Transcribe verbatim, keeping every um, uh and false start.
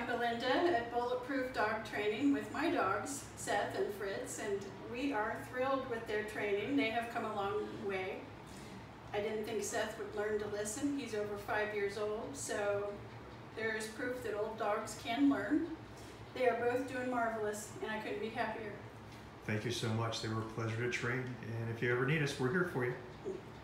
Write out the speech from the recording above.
Belinda at Bulletproof Dog Training with my dogs, Seth and Fritz, and we are thrilled with their training. They have come a long way. I didn't think Seth would learn to listen. He's over five years old, so there is proof that old dogs can learn. They are both doing marvelous, and I couldn't be happier. Thank you so much. They were a pleasure to train, and if you ever need us, we're here for you.